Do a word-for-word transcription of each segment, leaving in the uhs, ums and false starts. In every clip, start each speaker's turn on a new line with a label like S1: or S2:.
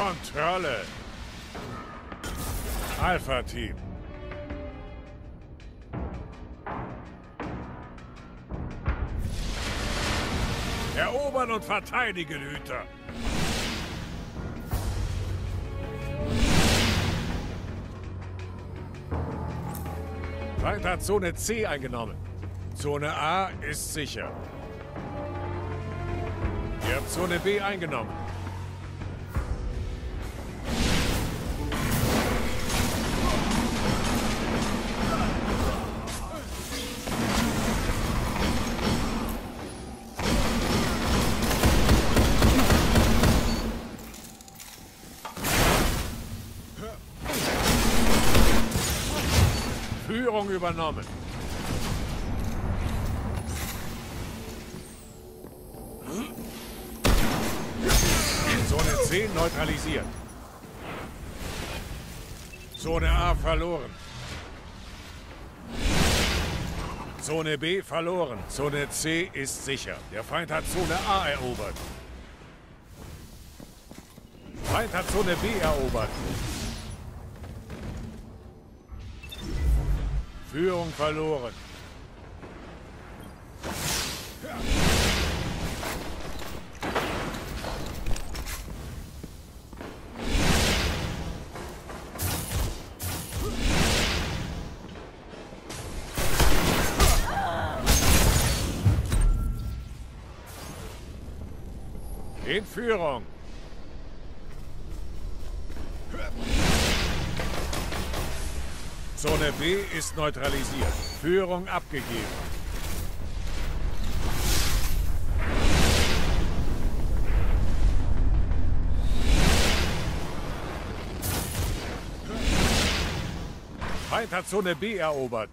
S1: Kontrolle. Alpha-Team. Erobern und verteidigen, Hüter. Feind hat Zone C eingenommen. Zone A ist sicher. Ihr habt Zone B eingenommen. Führung übernommen. Zone C neutralisiert. Zone A verloren. Zone B verloren. Zone C ist sicher. Der Feind hat Zone A erobert. Feind hat Zone B erobert. Führung verloren. In Führung. Zone B ist neutralisiert. Führung abgegeben. Feind hat Zone B erobert.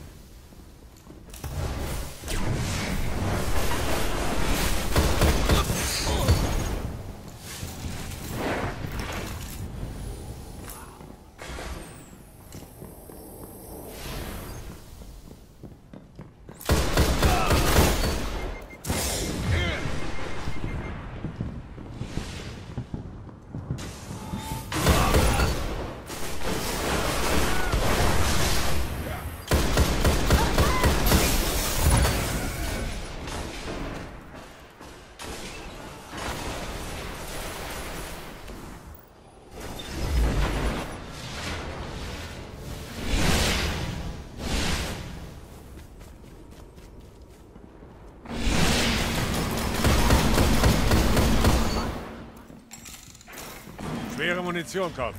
S1: Schwere Munition kommt.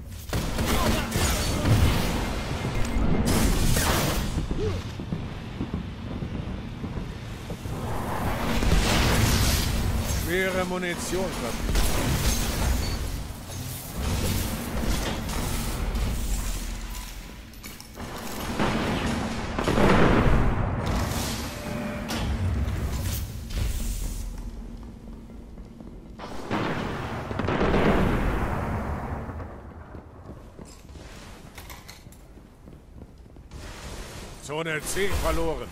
S1: Schwere Munition kommt. Zone C verloren.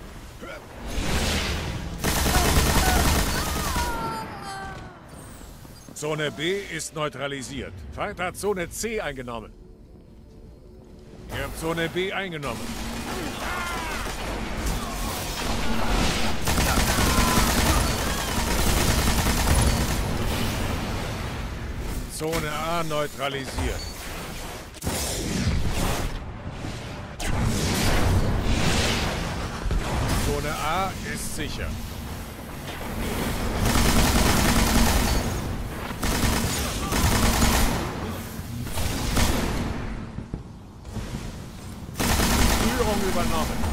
S1: Zone B ist neutralisiert. Feind hat Zone C eingenommen. Ihr habt Zone B eingenommen. Zone A neutralisiert. Zone A ist sicher. Führung übernommen.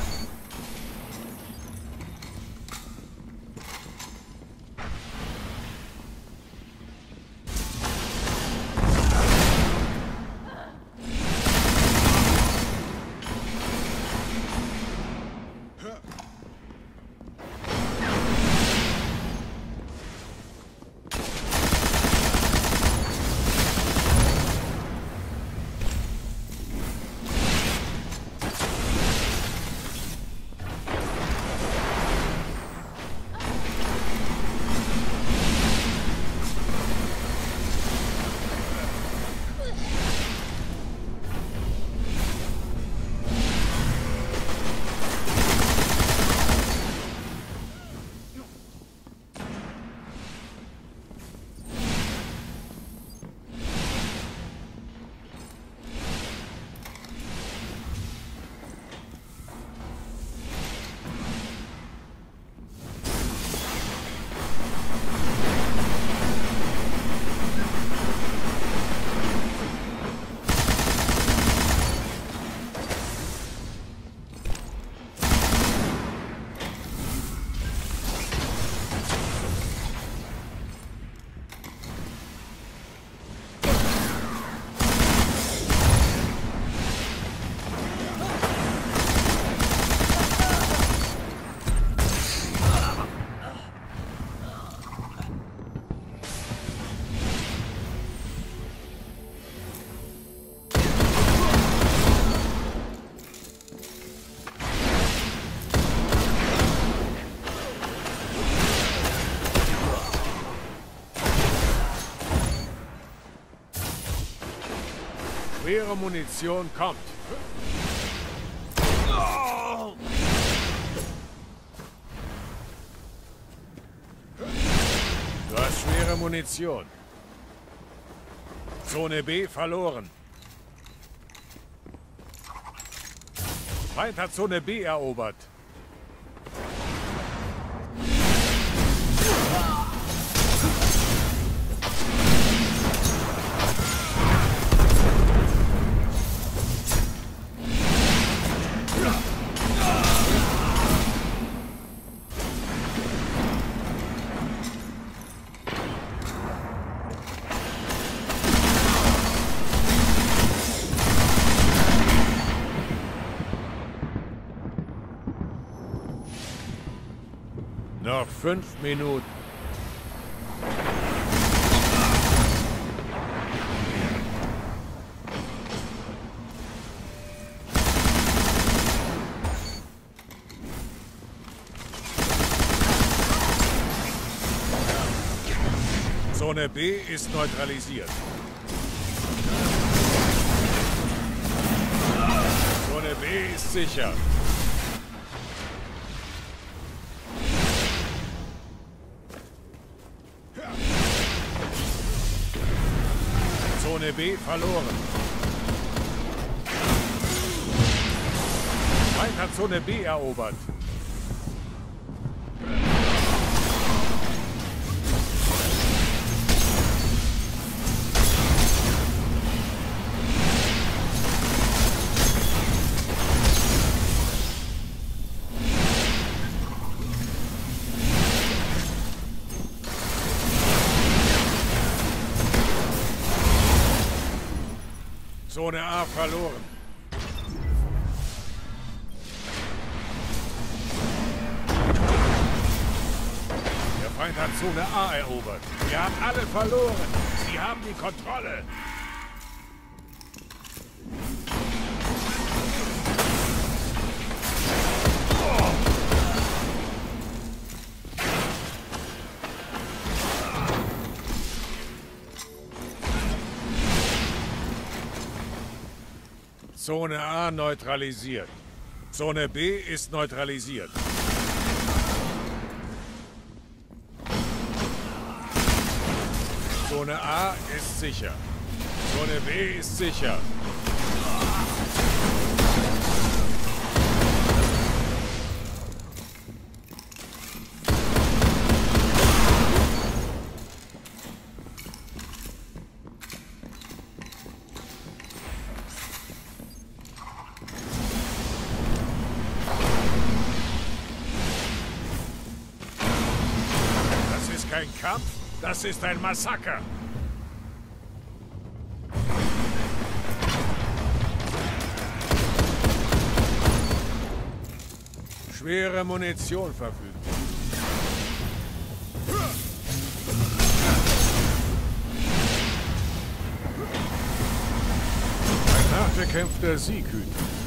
S1: Schwere Munition kommt. Du hast schwere Munition. Zone B verloren. Feind hat Zone B erobert. Noch fünf Minuten. Zone B ist neutralisiert. Zone B ist sicher. Zone B verloren. Feind hat Zone B erobert. Zone A verloren. Der Feind hat Zone A erobert. Wir haben alle verloren. Sie haben die Kontrolle. Zone A neutralisiert. Zone B ist neutralisiert. Zone A ist sicher. Zone B ist sicher. Kein Kampf, das ist ein Massaker. Schwere Munition verfügt. Ein nachgekämpfter Sieg hüten.